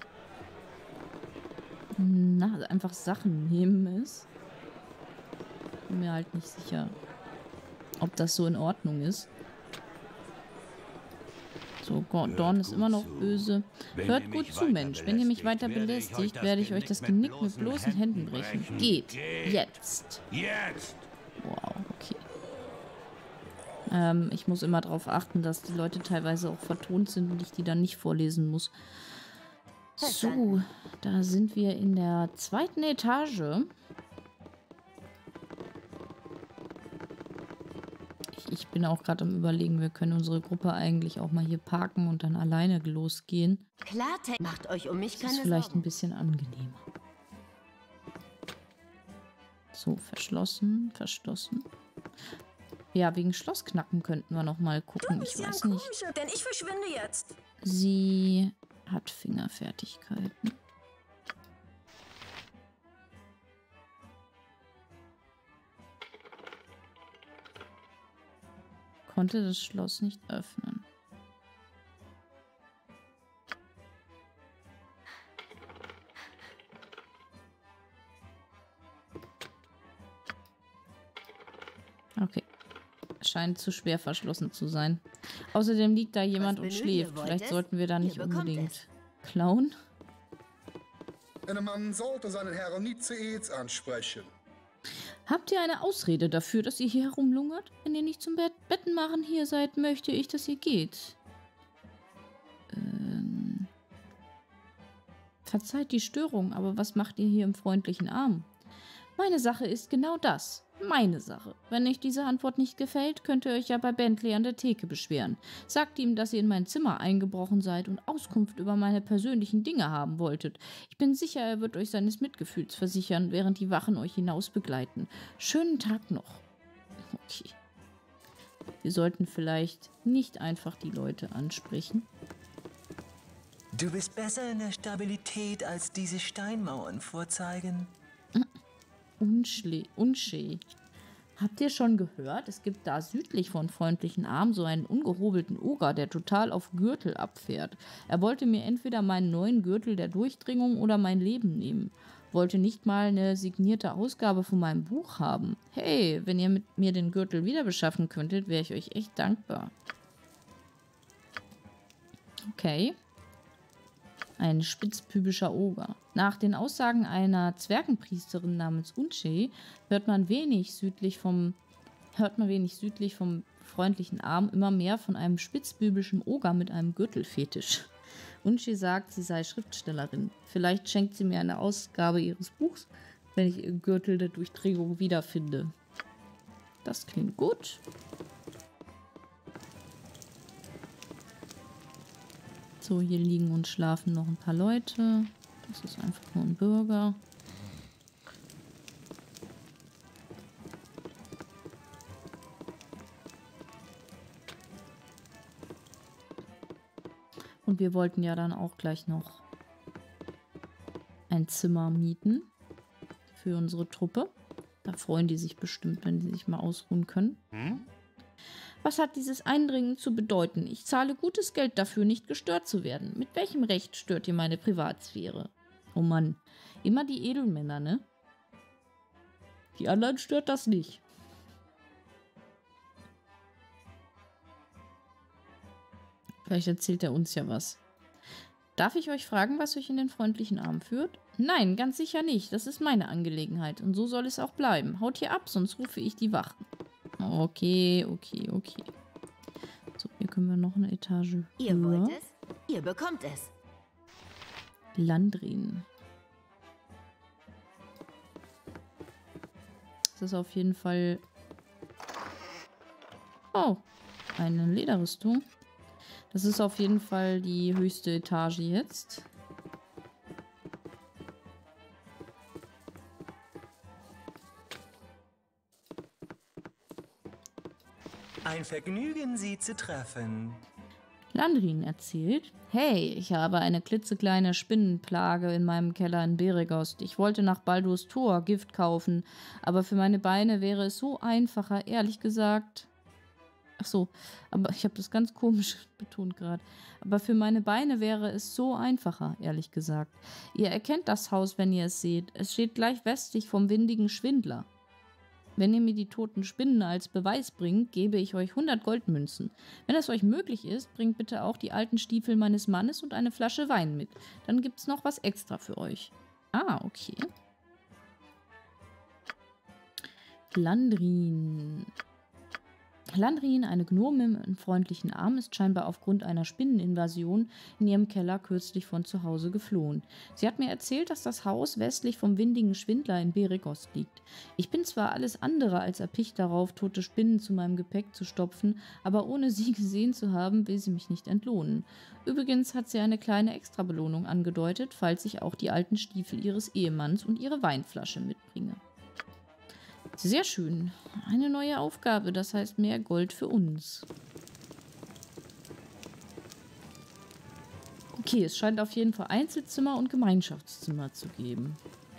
na, einfach Sachen nehmen ist. Bin mir halt nicht sicher, ob das so in Ordnung ist. So, Dorn ist immer noch böse. Hört gut zu, Mensch. Wenn ihr mich weiter belästigt, werde ich euch das Genick mit bloßen Händen brechen. Geht. Jetzt.
Jetzt!
Wow, okay. Ähm, ich muss immer darauf achten, dass die Leute teilweise auch vertont sind und ich die dann nicht vorlesen muss. So, da sind wir in der zweiten Etage. Ich bin auch gerade am Überlegen, wir können unsere Gruppe eigentlich auch mal hier parken und dann alleine losgehen.
Klartext, macht euch um mich
Das
keine
ist vielleicht
Sorgen.
ein bisschen angenehmer. So, verschlossen, verschlossen. Ja, wegen Schlossknacken könnten wir noch mal gucken. Ich weiß nicht.
Denn ich verschwinde jetzt.
Sie hat Fingerfertigkeiten. Konnte das Schloss nicht öffnen. Scheint zu schwer verschlossen zu sein. Außerdem liegt da jemand und
Menü ihr
schläft.
wollt
Vielleicht
es?
sollten wir da
Ihr
nicht
bekommt
unbedingt
es.
klauen.
Ein Mann sollte seinen Herrn nie zu Aids ansprechen.
Habt ihr eine Ausrede dafür, dass ihr hier herumlungert? Wenn ihr nicht zum Bett Betten machen hier seid, möchte ich, dass ihr geht. Ähm... Verzeiht die Störung, aber was macht ihr hier im freundlichen Arm? Meine Sache ist genau das. Meine Sache. Wenn euch diese Antwort nicht gefällt, könnt ihr euch ja bei Bentley an der Theke beschweren. Sagt ihm, dass ihr in mein Zimmer eingebrochen seid und Auskunft über meine persönlichen Dinge haben wolltet. Ich bin sicher, er wird euch seines Mitgefühls versichern, während die Wachen euch hinaus begleiten. Schönen Tag noch. Okay. Wir sollten vielleicht nicht einfach die Leute ansprechen.
Du bist besser in der Stabilität, als diese Steinmauern vorzeigen.
Unschle Unschee. Habt ihr schon gehört? Es gibt da südlich von Freundlichen Arm so einen ungehobelten Oger, der total auf Gürtel abfährt. Er wollte mir entweder meinen neuen Gürtel der Durchdringung oder mein Leben nehmen. Wollte nicht mal eine signierte Ausgabe von meinem Buch haben. Hey, wenn ihr mit mir den Gürtel wieder beschaffen könntet, wäre ich euch echt dankbar. Okay. Ein spitzbübischer Oger. Nach den Aussagen einer Zwergenpriesterin namens Unche hört man wenig südlich vom hört man wenig südlich vom freundlichen Arm immer mehr von einem spitzbübischen Oger mit einem Gürtelfetisch. Unche sagt, sie sei Schriftstellerin. Vielleicht schenkt sie mir eine Ausgabe ihres Buchs, wenn ich ihren Gürtel der Durchdringung wiederfinde. Das klingt gut. So, hier liegen und schlafen noch ein paar Leute. Das ist einfach nur ein Bürger. Und wir wollten ja dann auch gleich noch ein Zimmer mieten für unsere Truppe. Da freuen die sich bestimmt, wenn sie sich mal ausruhen können. Hm? Was hat dieses Eindringen zu bedeuten? Ich zahle gutes Geld dafür, nicht gestört zu werden. Mit welchem Recht stört ihr meine Privatsphäre? Oh Mann, immer die Edelmänner, ne? Die anderen stört das nicht. Vielleicht erzählt er uns ja was. Darf ich euch fragen, was euch in den freundlichen Arm führt? Nein, ganz sicher nicht. Das ist meine Angelegenheit. Und so soll es auch bleiben. Haut hier ab, sonst rufe ich die Wachen. Okay, okay, okay. So, hier können wir noch eine Etage höher.
Ihr wollt es? Ihr bekommt es.
Landrin. Das ist auf jeden Fall... Oh, eine Lederrüstung. Das ist auf jeden Fall die höchste Etage jetzt.
Ein Vergnügen, Sie zu treffen.
Landrin erzählt: Hey, ich habe eine klitzekleine Spinnenplage in meinem Keller in Beregost. Ich wollte nach Baldurs Tor Gift kaufen, aber für meine Beine wäre es so einfacher, ehrlich gesagt. Ach so, aber ich habe das ganz komisch betont gerade. Aber für meine Beine wäre es so einfacher, ehrlich gesagt. Ihr erkennt das Haus, wenn ihr es seht. Es steht gleich westlich vom windigen Schwindler. Wenn ihr mir die toten Spinnen als Beweis bringt, gebe ich euch hundert Goldmünzen. Wenn es euch möglich ist, bringt bitte auch die alten Stiefel meines Mannes und eine Flasche Wein mit. Dann gibt's noch was extra für euch. Ah, okay. Landrin. Landrin, eine Gnome im freundlichen Arm, ist scheinbar aufgrund einer Spinneninvasion in ihrem Keller kürzlich von zu Hause geflohen. Sie hat mir erzählt, dass das Haus westlich vom windigen Schwindler in Beregost liegt. Ich bin zwar alles andere als erpicht darauf, tote Spinnen zu meinem Gepäck zu stopfen, aber ohne sie gesehen zu haben, will sie mich nicht entlohnen. Übrigens hat sie eine kleine Extrabelohnung angedeutet, falls ich auch die alten Stiefel ihres Ehemanns und ihre Weinflasche mitbringe. Sehr schön. Eine neue Aufgabe, das heißt mehr Gold für uns. Okay, es scheint auf jeden Fall Einzelzimmer und Gemeinschaftszimmer zu geben.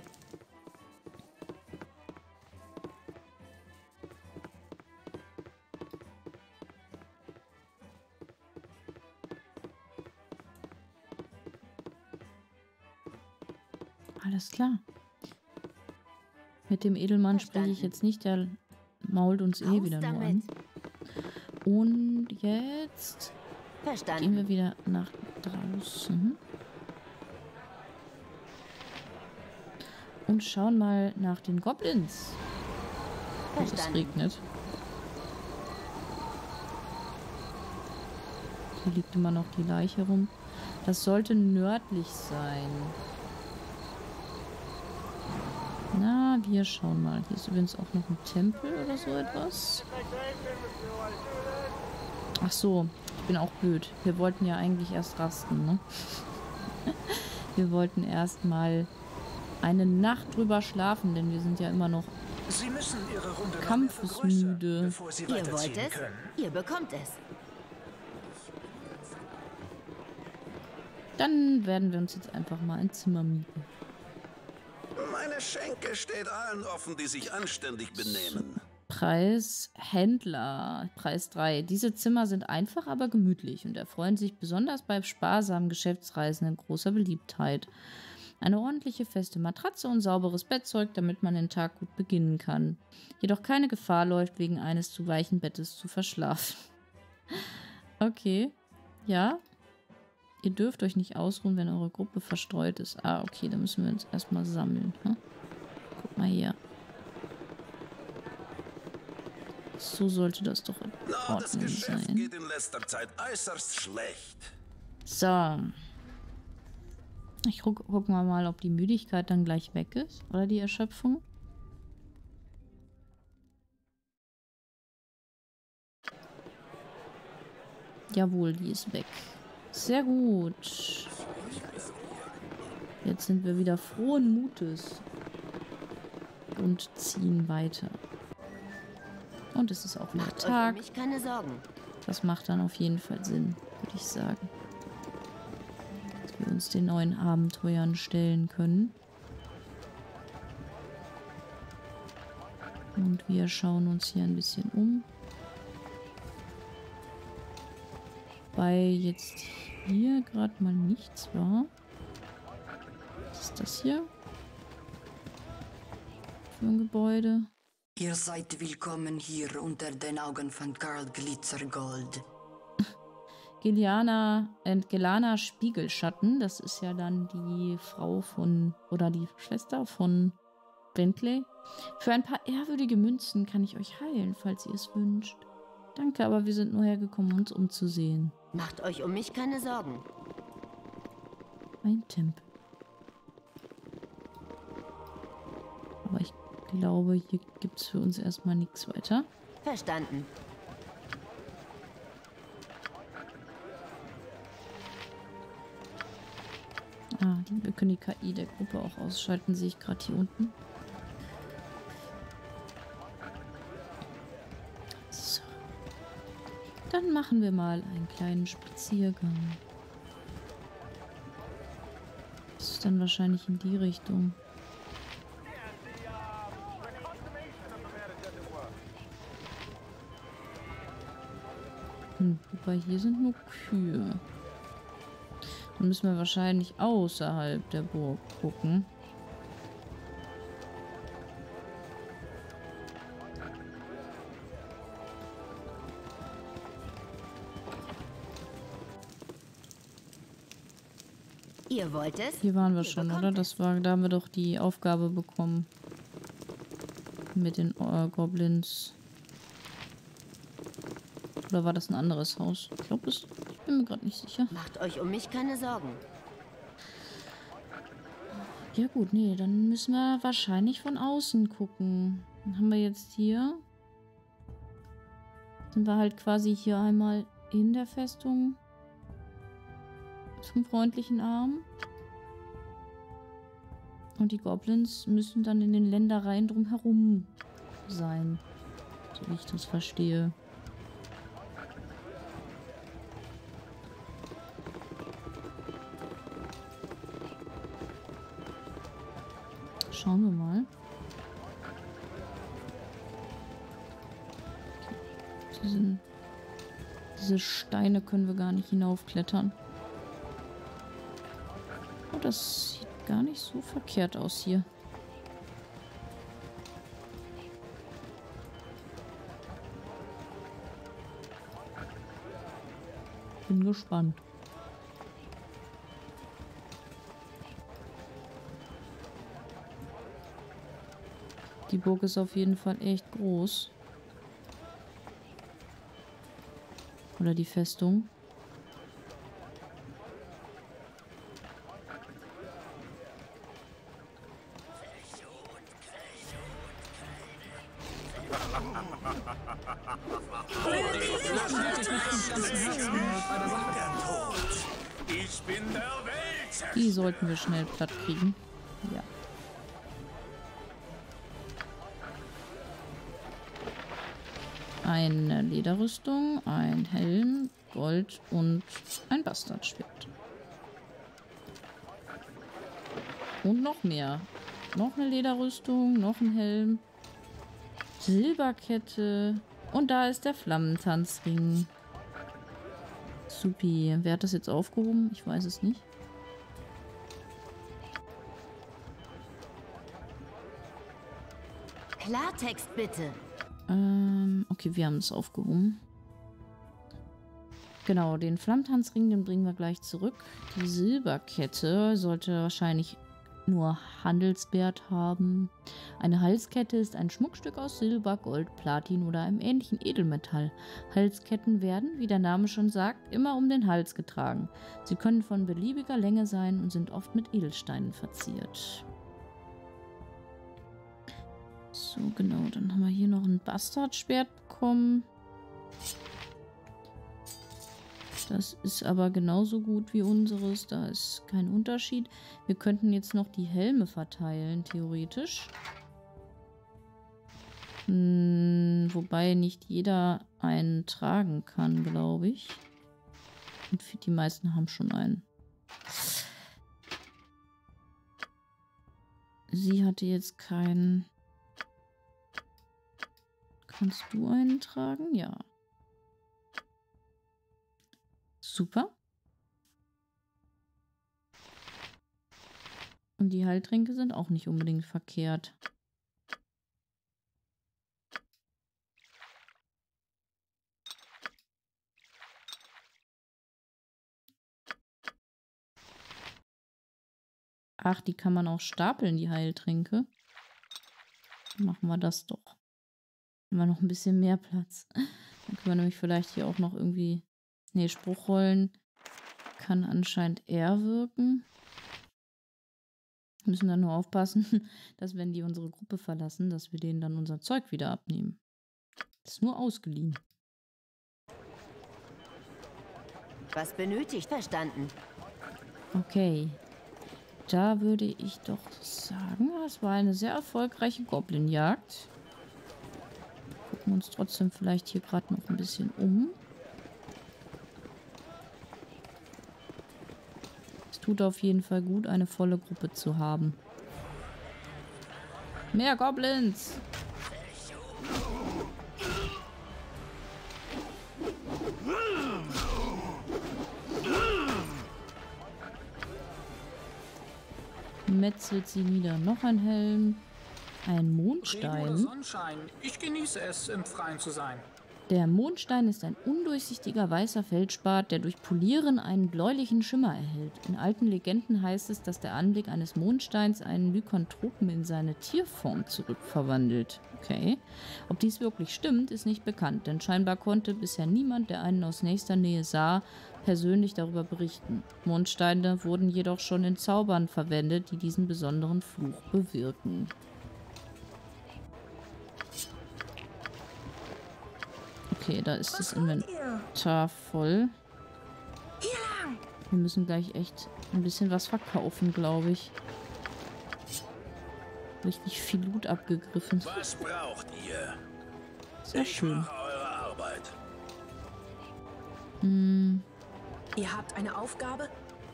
Alles klar. Mit dem Edelmann spreche ich jetzt nicht, der mault uns eh wieder nur an. Und jetzt
Verstanden.
gehen wir wieder nach draußen. Und schauen mal nach den Goblins. Oh, es regnet. Hier liegt immer noch die Leiche rum. Das sollte nördlich sein. Na, wir schauen mal. Hier ist übrigens auch noch ein Tempel oder so etwas. Ach so, ich bin auch blöd. Wir wollten ja eigentlich erst rasten, ne? Wir wollten erst mal eine Nacht drüber schlafen, denn wir sind ja immer noch
Sie müssen Ihre Runde noch
kampfesmüde.
mehr vergrößern, bevor Sie
Ihr wollt
weiterziehen
es?
können.
Ihr bekommt es.
Dann werden wir uns jetzt einfach mal ein Zimmer mieten.
Meine Schenke steht allen offen, die sich anständig benehmen.
Preis Händler, Preis drei. Diese Zimmer sind einfach, aber gemütlich und erfreuen sich besonders bei sparsamen Geschäftsreisenden großer Beliebtheit. Eine ordentliche feste Matratze und sauberes Bettzeug, damit man den Tag gut beginnen kann. Jedoch keine Gefahr läuft, wegen eines zu weichen Bettes zu verschlafen. Okay. Ja. Ihr dürft euch nicht ausruhen, wenn eure Gruppe verstreut ist. Ah, okay, dann müssen wir uns erstmal sammeln. Ne? Guck mal hier. So sollte das doch in
Na, das
Ordnung
Geschäft
sein.
geht in letzter Zeit äußerst schlecht.
So. Ich guck, gucken wir mal, ob die Müdigkeit dann gleich weg ist. Oder die Erschöpfung. Jawohl, die ist weg. Sehr gut. Jetzt sind wir wieder frohen Mutes. Und ziehen weiter. Und es ist auch wieder
Macht euch
Tag.
um mich keine Sorgen.
Das macht dann auf jeden Fall Sinn, würde ich sagen. Dass wir uns den neuen Abenteuern stellen können. Und wir schauen uns hier ein bisschen um. Weil jetzt hier gerade mal nichts war. Was ist das hier? Für ein Gebäude.
Ihr seid willkommen hier unter den Augen von Karl Glitzergold.
Geliana, äh, Gelana Spiegelschatten, das ist ja dann die Frau von, oder die Schwester von Bentley. Für ein paar ehrwürdige Münzen kann ich euch heilen, falls ihr es wünscht. Danke, aber wir sind nur hergekommen, uns umzusehen.
Macht euch um mich keine Sorgen.
Ein Tempel. Aber ich glaube, hier gibt es für uns erstmal nichts weiter.
Verstanden.
Ah, die, wir können die K I der Gruppe auch ausschalten, sehe ich gerade hier unten. So. Dann machen wir mal einen kleinen Spaziergang. Das ist dann wahrscheinlich in die Richtung. Hm, wobei hier sind nur Kühe. Dann müssen wir wahrscheinlich außerhalb der Burg gucken.
Ihr wollt es?
Hier waren wir
Ihr
schon,
bekommt
oder?
es.
Das war, da haben wir doch die Aufgabe bekommen. Mit den äh, Goblins. Oder war das ein anderes Haus? Ich glaube, es. Ich bin mir gerade nicht sicher.
Macht euch um mich keine Sorgen.
Ja gut, nee, dann müssen wir wahrscheinlich von außen gucken. Dann haben wir jetzt hier. Sind wir halt quasi hier einmal in der Festung. Zum freundlichen Arm. Und die Goblins müssen dann in den Ländereien drumherum sein. So wie ich das verstehe. Schauen wir mal. Diese, diese Steine können wir gar nicht hinaufklettern. Oh, das sieht gar nicht so verkehrt aus hier. Bin gespannt. Die Burg ist auf jeden Fall echt groß. Oder die Festung.
Ich bin der Welt.
Die sollten wir schnell platt kriegen. Ja. Eine Lederrüstung, ein Helm, Gold und ein Bastardschwert. Und noch mehr. Noch eine Lederrüstung, noch ein Helm, Silberkette und da ist der Flammentanzring. Supi. Wer hat das jetzt aufgehoben? Ich weiß es nicht.
Klartext bitte.
Ähm, okay, wir haben es aufgehoben. Genau, den Flammentanzring, den bringen wir gleich zurück. Die Silberkette sollte wahrscheinlich nur Handelswert haben. Eine Halskette ist ein Schmuckstück aus Silber, Gold, Platin oder einem ähnlichen Edelmetall. Halsketten werden, wie der Name schon sagt, immer um den Hals getragen. Sie können von beliebiger Länge sein und sind oft mit Edelsteinen verziert. So, genau, dann haben wir hier noch ein Bastardschwert bekommen. Das ist aber genauso gut wie unseres. Da ist kein Unterschied. Wir könnten jetzt noch die Helme verteilen, theoretisch. Hm, wobei nicht jeder einen tragen kann, glaube ich. Und die meisten haben schon einen. Sie hatte jetzt keinen. Kannst du einen tragen? Ja. Super. Und die Heiltränke sind auch nicht unbedingt verkehrt. Ach, die kann man auch stapeln, die Heiltränke. Machen wir das doch. Haben wir noch ein bisschen mehr Platz. Dann können wir nämlich vielleicht hier auch noch irgendwie... Ne, Spruchrollen kann anscheinend eher wirken. Müssen dann nur aufpassen, dass wenn die unsere Gruppe verlassen, dass wir denen dann unser Zeug wieder abnehmen. Das ist nur ausgeliehen.
Was benötigt? Verstanden.
Okay. Da würde ich doch sagen, es war eine sehr erfolgreiche Goblin-Jagd. Gucken uns trotzdem vielleicht hier gerade noch ein bisschen um. Es tut auf jeden Fall gut, eine volle Gruppe zu haben. Mehr Goblins! Metzelt sie nieder. Noch ein Helm. Ein Mondstein.
Sonnenschein. Ich genieße es, im Freien zu sein.
Der Mondstein ist ein undurchsichtiger weißer Feldspat, der durch Polieren einen bläulichen Schimmer erhält. In alten Legenden heißt es, dass der Anblick eines Mondsteins einen Lykanthropen in seine Tierform zurückverwandelt. Okay. Ob dies wirklich stimmt, ist nicht bekannt, denn scheinbar konnte bisher niemand, der einen aus nächster Nähe sah, persönlich darüber berichten. Mondsteine wurden jedoch schon in Zaubern verwendet, die diesen besonderen Fluch bewirken. Okay, da ist das Inventar voll. Wir müssen gleich echt ein bisschen was verkaufen, glaube ich. Richtig viel Loot abgegriffen.
Was braucht ihr?
Sehr schön.
Ich mache eure Arbeit.
Hm.
Ihr habt eine Aufgabe?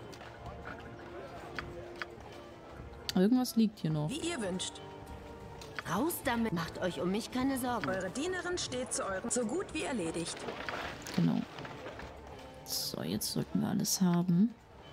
Irgendwas liegt hier noch.
Wie ihr wünscht.
Raus damit. Macht euch um mich keine Sorgen.
Eure Dienerin steht zu eurem so gut wie erledigt.
Genau. So, jetzt sollten wir alles haben.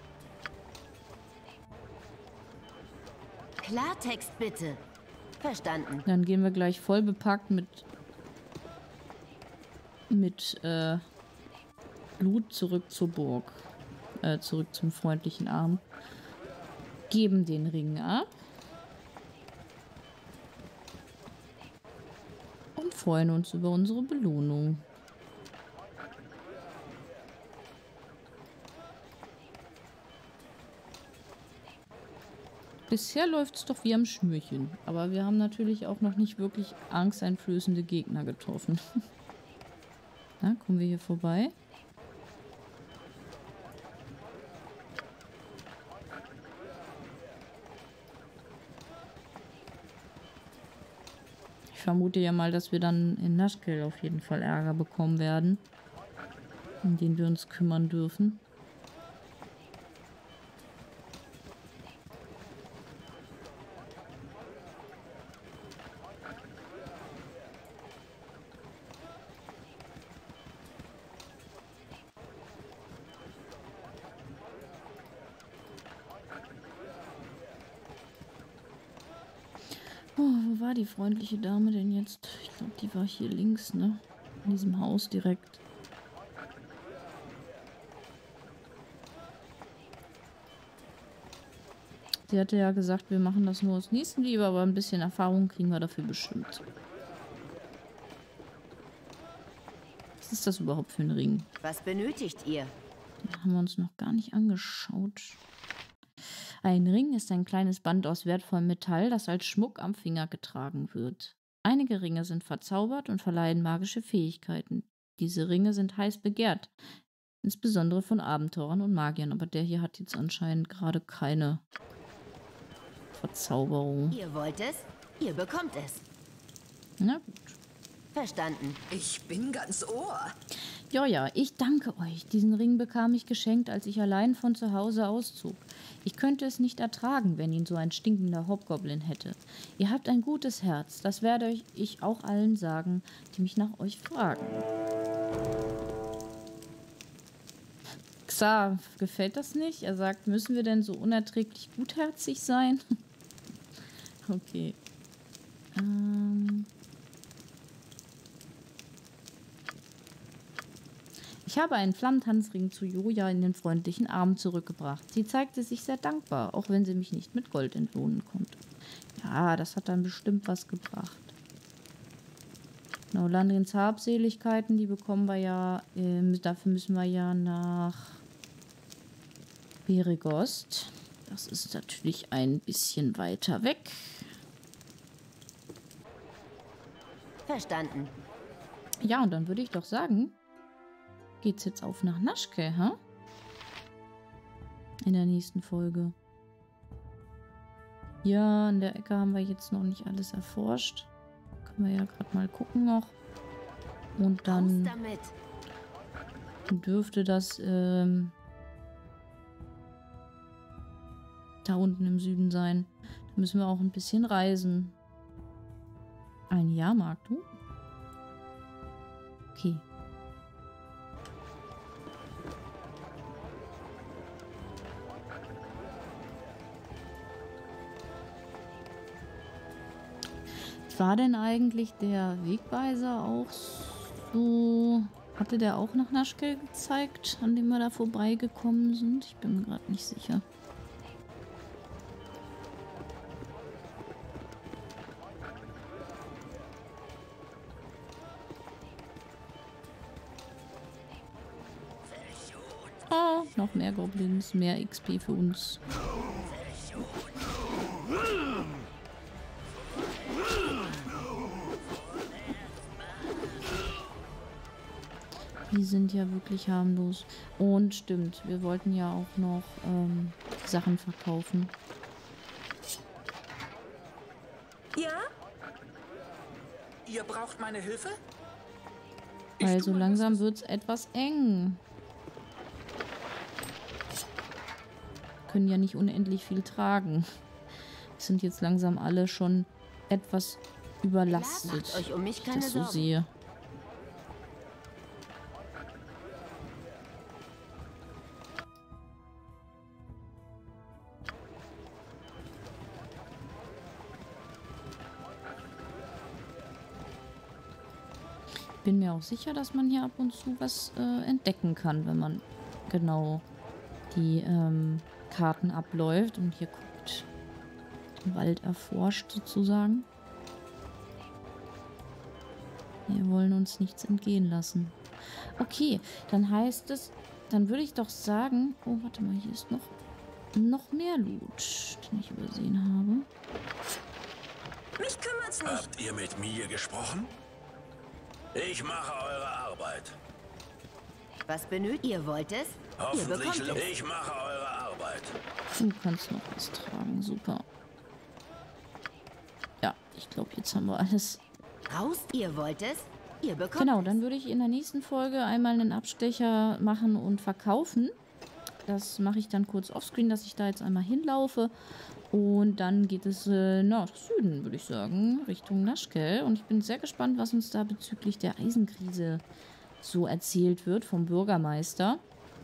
Klartext bitte. Verstanden.
Dann gehen wir gleich voll bepackt mit mit äh, Blut zurück zur Burg. Äh, zurück zum freundlichen Arm. Geben den Ring ab. Und freuen uns über unsere Belohnung. Bisher läuft es doch wie am Schnürchen. Aber wir haben natürlich auch noch nicht wirklich angsteinflößende Gegner getroffen. Na, kommen wir hier vorbei? Ich vermute ja mal, dass wir dann in Nashkel auf jeden Fall Ärger bekommen werden, um den wir uns kümmern dürfen. Oh, wo war die freundliche Dame denn jetzt? Ich glaube, die war hier links, ne? In diesem Haus direkt. Sie hatte ja gesagt, wir machen das nur aus Nächstenliebe, aber ein bisschen Erfahrung kriegen wir dafür bestimmt. Was ist das überhaupt für ein Ring?
Was benötigt ihr?
Den haben wir uns noch gar nicht angeschaut. Ein Ring ist ein kleines Band aus wertvollem Metall, das als Schmuck am Finger getragen wird. Einige Ringe sind verzaubert und verleihen magische Fähigkeiten. Diese Ringe sind heiß begehrt, insbesondere von Abenteurern und Magiern, aber der hier hat jetzt anscheinend gerade keine Verzauberung.
Ihr wollt es? Ihr bekommt es.
Na gut.
Verstanden.
Ich bin ganz Ohr.
Ja, ja, ich danke euch. Diesen Ring bekam ich geschenkt, als ich allein von zu Hause auszog. Ich könnte es nicht ertragen, wenn ihn so ein stinkender Hobgoblin hätte. Ihr habt ein gutes Herz. Das werde ich auch allen sagen, die mich nach euch fragen. Xar, gefällt das nicht? Er sagt, müssen wir denn so unerträglich gutherzig sein? Okay. Ähm... Ich habe einen Flammentanzring zu Joja in den freundlichen Arm zurückgebracht. Sie zeigte sich sehr dankbar, auch wenn sie mich nicht mit Gold entlohnen konnte. Ja, das hat dann bestimmt was gebracht. Genau, Landrins Habseligkeiten, die bekommen wir ja, äh, dafür müssen wir ja nach Beregost. Das ist natürlich ein bisschen weiter weg.
Verstanden.
Ja, und dann würde ich doch sagen, geht's jetzt auf nach Nashkel, hä? In der nächsten Folge. Ja, in der Ecke haben wir jetzt noch nicht alles erforscht. Können wir ja gerade mal gucken noch. Und dann dürfte das ähm, da unten im Süden sein. Da müssen wir auch ein bisschen reisen. Ein Jahrmarkt, du? Okay. War denn eigentlich der Wegweiser auch so... Hatte der auch nach Nashkel gezeigt, an dem wir da vorbeigekommen sind? Ich bin mir gerade nicht sicher. Oh, noch mehr Goblins, mehr X P für uns. Die sind ja wirklich harmlos. Und stimmt, wir wollten ja auch noch ähm, Sachen verkaufen.
Ja?
Ihr braucht meine Hilfe?
Also langsam wird es etwas eng. Wir können ja nicht unendlich viel tragen. Wir sind jetzt langsam alle schon etwas überlastet,
euch um mich
wenn ich
keine
das so
Sorgen.
sehe. bin mir auch sicher, dass man hier ab und zu was äh, entdecken kann, wenn man genau die ähm, Karten abläuft und hier guckt, den Wald erforscht sozusagen. Wir wollen uns nichts entgehen lassen. Okay, dann heißt es, dann würde ich doch sagen, oh, warte mal, hier ist noch, noch mehr Loot, den ich übersehen habe.
Mich kümmert's nicht.
Habt ihr mit mir gesprochen? Ich mache eure Arbeit.
Was benötigt ihr? Wollt es? Ihr
Hoffentlich,
bekommt es.
ich mache eure Arbeit.
Du kannst noch was tragen, super. Ja, ich glaube, jetzt haben wir alles.
Raus, ihr wollt es? Ihr bekommt
Genau,
es.
dann würde ich in der nächsten Folge einmal einen Abstecher machen und verkaufen. Das mache ich dann kurz offscreen, dass ich da jetzt einmal hinlaufe. Und dann geht es äh, nach Süden, würde ich sagen, Richtung Naschkel. Und ich bin sehr gespannt, was uns da bezüglich der Eisenkrise so erzählt wird vom Bürgermeister.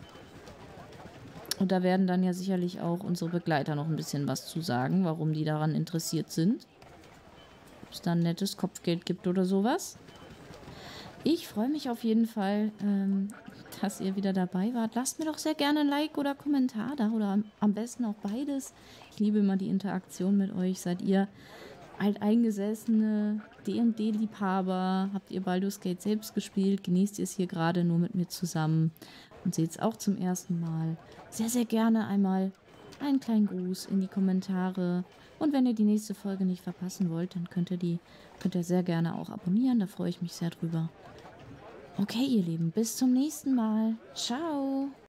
Und da werden dann ja sicherlich auch unsere Begleiter noch ein bisschen was zu sagen, warum die daran interessiert sind. Ob es da ein nettes Kopfgeld gibt oder sowas. Ich freue mich auf jeden Fall, ähm, dass ihr wieder dabei wart. Lasst mir doch sehr gerne ein Like oder Kommentar da oder am, am besten auch beides. Ich liebe immer die Interaktion mit euch. Seid ihr alteingesessene D und D-Liebhaber? Habt ihr Baldur's Gate selbst gespielt? Genießt ihr es hier gerade nur mit mir zusammen? Und seht es auch zum ersten Mal? Sehr, sehr gerne einmal einen kleinen Gruß in die Kommentare. Und wenn ihr die nächste Folge nicht verpassen wollt, dann könnt ihr die könnt ihr sehr gerne auch abonnieren. Da freue ich mich sehr drüber. Okay, ihr Lieben, bis zum nächsten Mal. Ciao.